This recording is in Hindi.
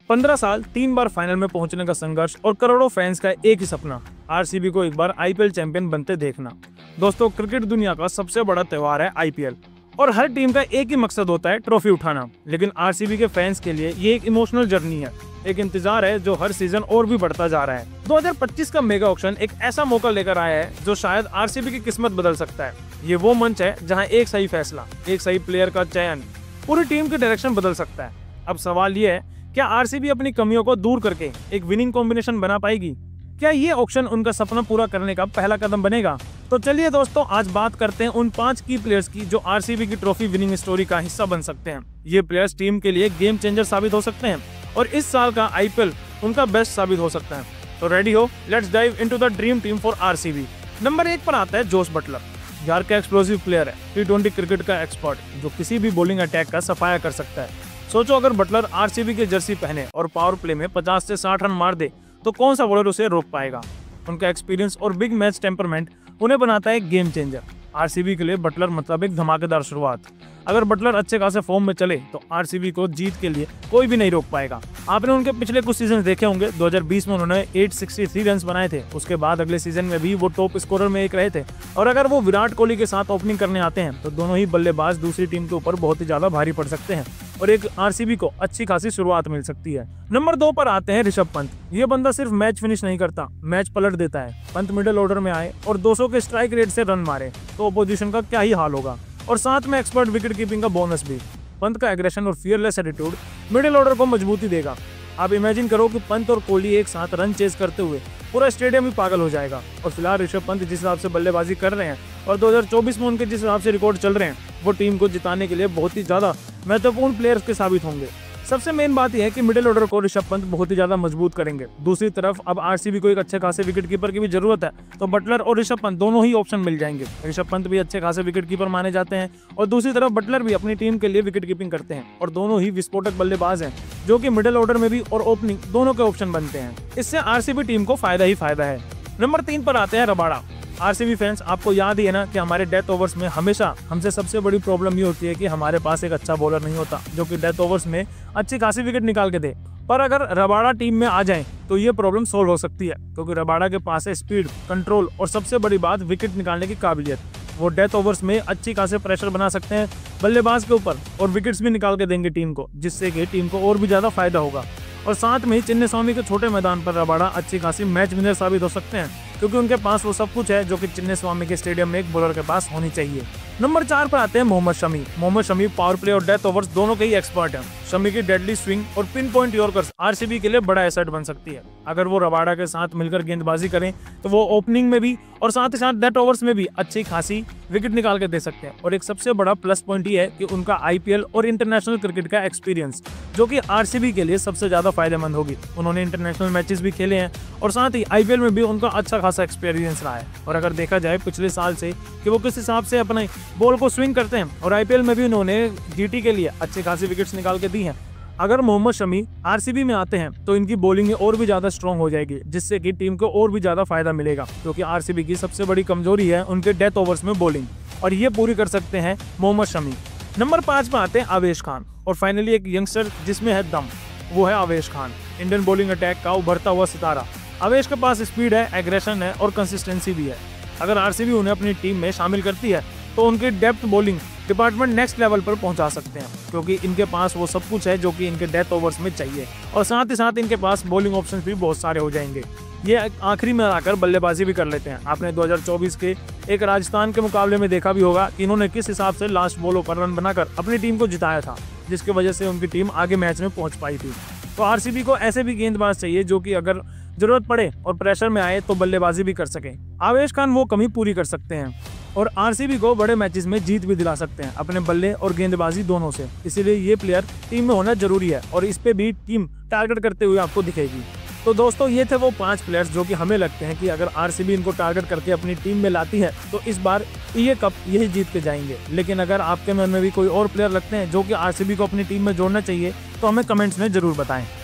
15 साल 3 बार फाइनल में पहुंचने का संघर्ष और करोड़ों फैंस का एक ही सपना, आरसीबी को एक बार आईपीएल चैंपियन बनते देखना। दोस्तों, क्रिकेट दुनिया का सबसे बड़ा त्योहार है आईपीएल और हर टीम का एक ही मकसद होता है, ट्रॉफी उठाना। लेकिन आरसीबी के फैंस के लिए ये एक इमोशनल जर्नी है, एक इंतजार है जो हर सीजन और भी बढ़ता जा रहा है। 2025 का मेगा ऑक्शन एक ऐसा मौका लेकर आया है जो शायद आरसीबी की किस्मत बदल सकता है। ये वो मंच है जहां एक सही फैसला, एक सही प्लेयर का चयन पूरी टीम की डायरेक्शन बदल सकता है। अब सवाल ये है, क्या आरसीबी अपनी कमियों को दूर करके एक विनिंग कॉम्बिनेशन बना पाएगी? क्या ये ऑक्शन उनका सपना पूरा करने का पहला कदम बनेगा? तो चलिए दोस्तों, आज बात करते हैं उन 5 की प्लेयर्स की जो आरसीबी की ट्रॉफी विनिंग स्टोरी का हिस्सा बन सकते हैं। ये प्लेयर्स टीम के लिए गेम चेंजर साबित हो सकते हैं और इस साल का आईपीएल उनका बेस्ट साबित हो सकता है। तो रेडी हो, let's dive into the dream team for RCB. Number 1 पर आता है जोस बटलर। यार क्या एक्सप्लोसिव प्लेयर है, T20 क्रिकेट का एक्सपर्ट जो किसी भी बॉलिंग अटैक का सफाया कर सकता है। सोचो, अगर बटलर आरसीबी के जर्सी पहने और पावर प्ले में 50 से 60 रन मार दे तो कौन सा बॉलर उसे रोक पाएगा? उनका एक्सपीरियंस और बिग मैच टेम्परमेंट उन्हें बनाता है गेम चेंजर। आरसीबी के लिए बटलर मतलब एक धमाकेदार शुरुआत। अगर बटलर अच्छे खासे फॉर्म में चले तो आरसीबी को जीत के लिए कोई भी नहीं रोक पाएगा। आपने उनके पिछले कुछ सीजन देखे होंगे। 2020 में उन्होंने 863 रन बनाए थे। उसके बाद अगले सीजन में भी वो टॉप स्कोरर में एक रहे थे। और अगर वो विराट कोहली के साथ ओपनिंग करने आते हैं तो दोनों ही बल्लेबाज दूसरी टीम के ऊपर बहुत ही ज्यादा भारी पड़ सकते हैं और एक आरसीबी को अच्छी खासी शुरुआत मिल सकती है। नंबर 2 पर आते हैं ऋषभ पंत। ये बंदा सिर्फ मैच फिनिश नहीं करता, मैच पलट देता है। पंत मिडिल ऑर्डर में आए और 200 के स्ट्राइक रेट से रन मारे तो अपोजिशन का क्या ही हाल होगा, और साथ में एक्सपर्ट विकेट कीपिंग का बोनस भी। पंत का एग्रेशन और फियरलेस एटीट्यूड मिडिल ऑर्डर को मजबूती देगा। आप इमेजिन करो कि पंत और कोहली एक साथ रन चेज करते हुए पूरा स्टेडियम ही पागल हो जाएगा। और फिलहाल ऋषभ पंत जिस हिसाब से बल्लेबाजी कर रहे हैं और 2024 में उनके जिस हिसाब से रिकॉर्ड चल रहे हैं, वो टीम को जिताने के लिए बहुत ही ज्यादा महत्वपूर्ण प्लेयर्स के साबित होंगे। सबसे मेन बात यह है कि मिडिल ऑर्डर को ऋषभ पंत बहुत ही ज्यादा मजबूत करेंगे। दूसरी तरफ अब आरसीबी को एक अच्छे खासे विकेट कीपर की भी जरूरत है, तो बटलर और ऋषभ पंत दोनों ही ऑप्शन मिल जाएंगे। ऋषभ पंत भी अच्छे खासे विकेट कीपर माने जाते हैं और दूसरी तरफ बटलर भी अपनी टीम के लिए विकेट कीपिंग करते हैं और दोनों ही विस्फोटक बल्लेबाज हैं जो कि मिडिल ऑर्डर में भी और ओपनिंग दोनों के ऑप्शन बनते हैं। इससे आरसीबी टीम को फायदा ही फायदा है। नंबर 3 पर आते हैं रबाडा। आरसीबी फैंस, आपको याद ही है ना कि हमारे डेथ ओवर्स में हमेशा हमसे सबसे बड़ी प्रॉब्लम ये होती है कि हमारे पास एक अच्छा बॉलर नहीं होता जो कि डेथ ओवर्स में अच्छी खासी विकेट निकाल के दे। पर अगर रबाडा टीम में आ जाए तो ये प्रॉब्लम सोल्व हो सकती है, क्योंकि रबाडा के पास है स्पीड, कंट्रोल और सबसे बड़ी बात विकेट निकालने की काबिलियत। वो डेथ ओवर्स में अच्छी खासे प्रेशर बना सकते हैं बल्लेबाज के ऊपर और विकेट्स भी निकाल के देंगे टीम को, जिससे कि टीम को और भी ज्यादा फायदा होगा। और साथ में चिन्नास्वामी के छोटे मैदान पर रबाडा अच्छी खासी मैच विनर साबित हो सकते हैं, क्योंकि उनके पास वो सब कुछ है जो कि चिन्नास्वामी के स्टेडियम में एक बॉलर के पास होनी चाहिए। नंबर 4 पर आते हैं मोहम्मद शमी। मोहम्मद शमी पावर प्ले और डेथ ओवर्स दोनों के ही एक्सपर्ट हैं। शमी की डेडली स्विंग और पिन पॉइंट यॉर्कर्स आरसीबी के लिए बड़ा एसेट बन सकती है। अगर वो रबाडा के साथ मिलकर गेंदबाजी करें तो वो ओपनिंग में भी और साथ ही साथ डेथ ओवर्स में भी अच्छी खासी विकेट निकाल के दे सकते हैं। और एक सबसे बड़ा प्लस पॉइंट ये है कि उनका आईपीएल और इंटरनेशनल क्रिकेट का एक्सपीरियंस, जो कि आरसीबी के लिए सबसे ज्यादा फायदेमंद होगी। उन्होंने इंटरनेशनल मैचेस भी खेले हैं और साथ ही आईपीएल में भी उनका अच्छा खासा एक्सपीरियंस रहा है। और अगर देखा जाए पिछले साल से कि वो किस हिसाब से अपने बॉल को स्विंग करते हैं और आईपीएल में भी उन्होंने जीटी के लिए अच्छे खासी विकेट्स निकाल के दी हैं। अगर मोहम्मद शमी आरसीबी में आते हैं तो इनकी बॉलिंग और भी ज्यादा स्ट्रॉन्ग हो जाएगी, जिससे कि टीम को और भी ज्यादा फायदा मिलेगा, क्योंकि आरसीबी की सबसे बड़ी कमजोरी है उनके डेथ ओवर्स में बॉलिंग, और ये पूरी कर सकते हैं मोहम्मद शमी। नंबर 5 में आते हैं आवेश खान। और फाइनली एक यंगस्टर जिसमें है दम, वो है आवेश खान, इंडियन बॉलिंग अटैक का उभरता हुआ सितारा। आवेश के पास स्पीड है, एग्रेशन है और कंसिस्टेंसी भी है। अगर आरसीबी उन्हें अपनी टीम में शामिल करती है तो उनकी depth bowling department next level पर पहुंचा सकते हैं, क्योंकि इनके पास वो सब कुछ है जो कि इनके डेथ ओवर्स में चाहिए। और साथ ही साथ इनके पास बॉलिंग ऑप्शंस भी बहुत सारे हो जाएंगे। ये आखिरी में आकर बल्लेबाजी भी कर लेते हैं। आपने 2024 के एक राजस्थान के मुकाबले में देखा भी होगा कि इन्होंने किस हिसाब से लास्ट बॉलों पर रन बनाकर अपनी टीम को जिताया था, जिसकी वजह से उनकी टीम आगे मैच में पहुंच पाई थी। तो आरसीबी को ऐसे भी गेंदबाज चाहिए जो कि अगर जरूरत पड़े और प्रेशर में आए तो बल्लेबाजी भी कर सके। आवेश खान वो कमी पूरी कर सकते हैं और आरसीबी को बड़े मैचेस में जीत भी दिला सकते हैं अपने बल्ले और गेंदबाजी दोनों से। इसीलिए ये प्लेयर टीम में होना जरूरी है और इस पे भी टीम टारगेट करते हुए आपको दिखेगी। तो दोस्तों, ये थे वो 5 प्लेयर्स जो कि हमें लगते हैं कि अगर आरसीबी इनको टारगेट करके अपनी टीम में लाती है तो इस बार ये कप यही जीत के जाएंगे। लेकिन अगर आपके मन में भी कोई और प्लेयर लगते हैं जो कि आरसीबी को अपनी टीम में जोड़ना चाहिए तो हमें कमेंट्स में जरूर बताएं।